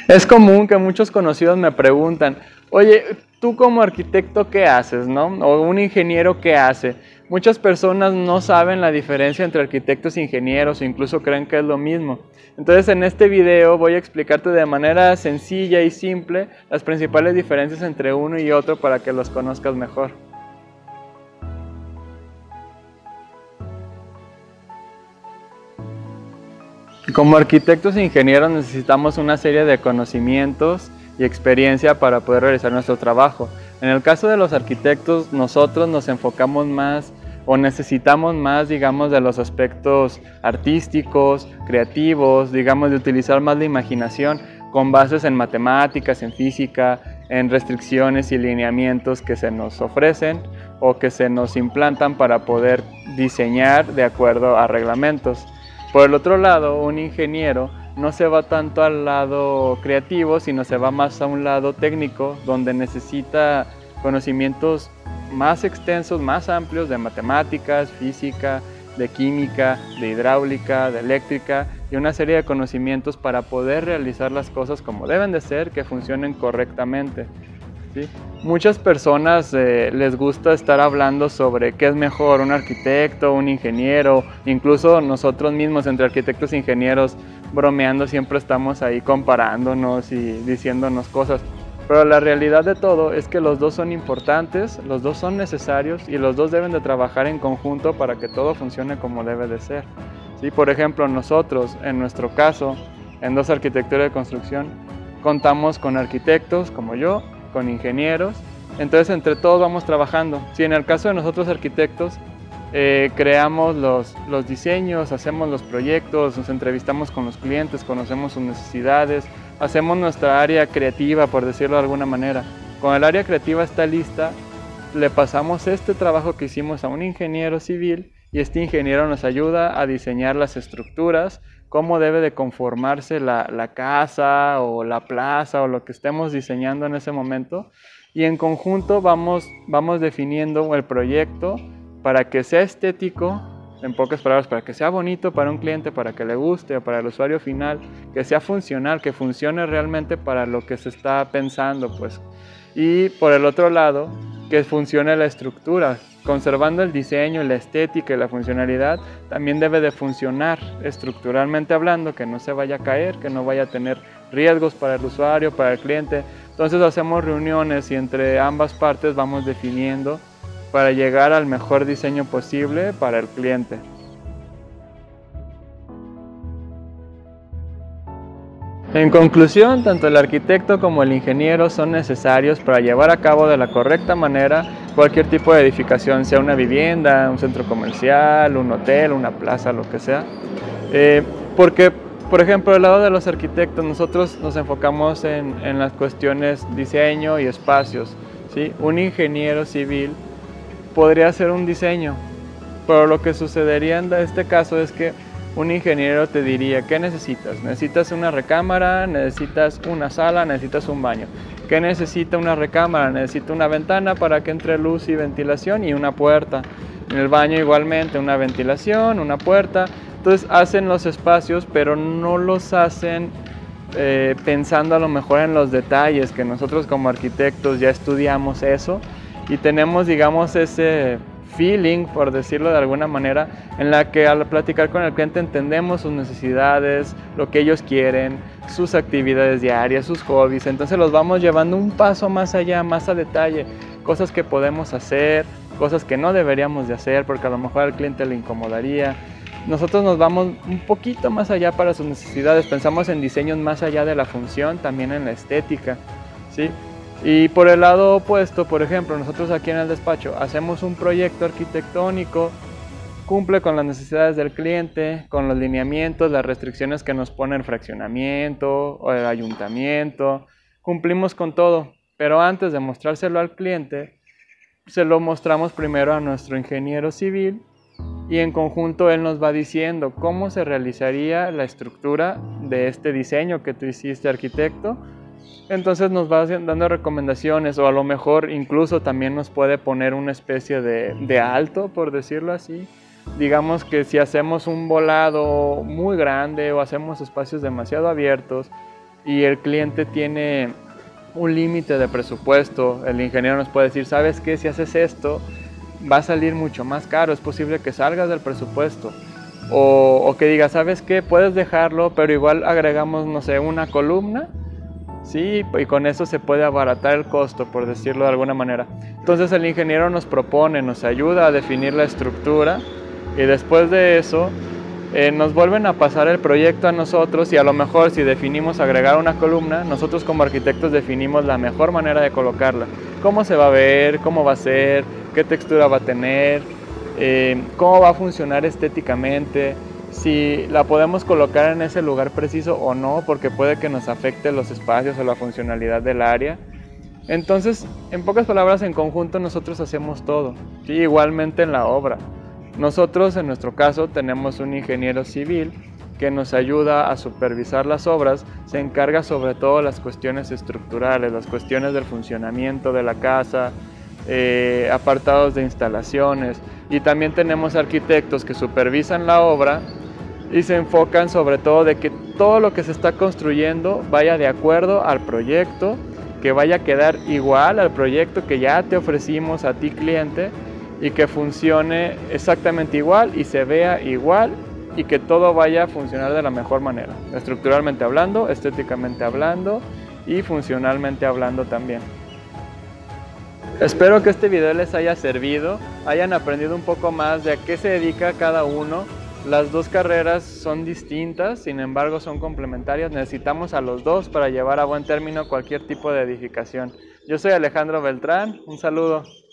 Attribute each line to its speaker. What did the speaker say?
Speaker 1: Es común que muchos conocidos me preguntan, oye, tú como arquitecto, ¿qué haces, no? O un ingeniero, ¿qué hace? Muchas personas no saben la diferencia entre arquitectos e ingenieros o incluso creen que es lo mismo. Entonces en este video voy a explicarte de manera sencilla y simple las principales diferencias entre uno y otro para que los conozcas mejor. Como arquitectos e ingenieros necesitamos una serie de conocimientos y experiencia para poder realizar nuestro trabajo. En el caso de los arquitectos, nosotros nos enfocamos más o necesitamos más, digamos, de los aspectos artísticos, creativos, digamos, de utilizar más la imaginación con bases en matemáticas, en física, en restricciones y lineamientos que se nos ofrecen o que se nos implantan para poder diseñar de acuerdo a reglamentos. Por el otro lado, un ingeniero no se va tanto al lado creativo, sino se va más a un lado técnico, donde necesita conocimientos más extensos, más amplios de matemáticas, física, de química, de hidráulica, de eléctrica y una serie de conocimientos para poder realizar las cosas como deben de ser, que funcionen correctamente. ¿Sí? Muchas personas les gusta estar hablando sobre qué es mejor, un arquitecto, un ingeniero, incluso nosotros mismos entre arquitectos e ingenieros bromeando siempre estamos ahí comparándonos y diciéndonos cosas. Pero la realidad de todo es que los dos son importantes, los dos son necesarios y los dos deben de trabajar en conjunto para que todo funcione como debe de ser. ¿Sí? Por ejemplo, nosotros, en nuestro caso, en Dos Arquitectura de Construcción, contamos con arquitectos como yo, con ingenieros, entonces entre todos vamos trabajando. Si en el caso de nosotros arquitectos creamos los diseños, hacemos los proyectos, nos entrevistamos con los clientes, conocemos sus necesidades, hacemos nuestra área creativa, por decirlo de alguna manera. Cuando el área creativa está lista, le pasamos este trabajo que hicimos a un ingeniero civil y este ingeniero nos ayuda a diseñar las estructuras, cómo debe de conformarse la casa o la plaza o lo que estemos diseñando en ese momento, y en conjunto vamos definiendo el proyecto para que sea estético, en pocas palabras, para que sea bonito para un cliente, para que le guste, o para el usuario final, que sea funcional, que funcione realmente para lo que se está pensando, pues. Y por el otro lado, que funcione la estructura, conservando el diseño, la estética y la funcionalidad, también debe de funcionar estructuralmente hablando, que no se vaya a caer, que no vaya a tener riesgos para el usuario, para el cliente. Entonces hacemos reuniones y entre ambas partes vamos definiendo para llegar al mejor diseño posible para el cliente. En conclusión, tanto el arquitecto como el ingeniero son necesarios para llevar a cabo de la correcta manera cualquier tipo de edificación, sea una vivienda, un centro comercial, un hotel, una plaza, lo que sea. Porque, por ejemplo, del lado de los arquitectos, nosotros nos enfocamos en las cuestiones diseño y espacios, ¿sí? Un ingeniero civil podría hacer un diseño, pero lo que sucedería en este caso es que un ingeniero te diría, ¿qué necesitas? ¿Necesitas una recámara? ¿Necesitas una sala? ¿Necesitas un baño? ¿Qué necesita una recámara? Necesita una ventana para que entre luz y ventilación y una puerta. En el baño igualmente una ventilación, una puerta. Entonces hacen los espacios, pero no los hacen pensando a lo mejor en los detalles, que nosotros como arquitectos ya estudiamos eso y tenemos, digamos, ese feeling, por decirlo de alguna manera, en la que al platicar con el cliente entendemos sus necesidades, lo que ellos quieren, sus actividades diarias, sus hobbies. Entonces los vamos llevando un paso más allá, más a detalle, cosas que podemos hacer, cosas que no deberíamos de hacer porque a lo mejor al cliente le incomodaría. Nosotros nos vamos un poquito más allá para sus necesidades, pensamos en diseños más allá de la función, también en la estética, ¿sí? Y por el lado opuesto, por ejemplo, nosotros aquí en el despacho hacemos un proyecto arquitectónico, cumple con las necesidades del cliente, con los lineamientos, las restricciones que nos pone el fraccionamiento o el ayuntamiento, cumplimos con todo, pero antes de mostrárselo al cliente, se lo mostramos primero a nuestro ingeniero civil y en conjunto él nos va diciendo cómo se realizaría la estructura de este diseño que tú hiciste, arquitecto. Entonces nos va dando recomendaciones o a lo mejor incluso también nos puede poner una especie de alto, por decirlo así. Digamos que si hacemos un volado muy grande o hacemos espacios demasiado abiertos, y el cliente tiene un límite de presupuesto, el ingeniero nos puede decir, ¿sabes qué? Si haces esto, va a salir mucho más caro, es posible que salgas del presupuesto. O que diga, ¿sabes qué? Puedes dejarlo, pero igual agregamos, no sé, una columna, ¿sí? Y con eso se puede abaratar el costo, por decirlo de alguna manera. Entonces el ingeniero nos propone, nos ayuda a definir la estructura y después de eso nos vuelven a pasar el proyecto a nosotros y a lo mejor si definimos agregar una columna, nosotros como arquitectos definimos la mejor manera de colocarla. Cómo se va a ver, cómo va a ser, qué textura va a tener, cómo va a funcionar estéticamente, si la podemos colocar en ese lugar preciso o no, porque puede que nos afecte los espacios o la funcionalidad del área. Entonces, en pocas palabras, en conjunto nosotros hacemos todo, ¿sí? Igualmente en la obra. Nosotros, en nuestro caso, tenemos un ingeniero civil que nos ayuda a supervisar las obras, se encarga sobre todo de las cuestiones estructurales, las cuestiones del funcionamiento de la casa, apartados de instalaciones, y también tenemos arquitectos que supervisan la obra y se enfocan sobre todo de que todo lo que se está construyendo vaya de acuerdo al proyecto, que vaya a quedar igual al proyecto que ya te ofrecimos a ti cliente, y que funcione exactamente igual y se vea igual y que todo vaya a funcionar de la mejor manera, estructuralmente hablando, estéticamente hablando y funcionalmente hablando también. Espero que este video les haya servido, hayan aprendido un poco más de a qué se dedica cada uno. Las dos carreras son distintas, sin embargo son complementarias. Necesitamos a los dos para llevar a buen término cualquier tipo de edificación. Yo soy Alejandro Beltrán, un saludo.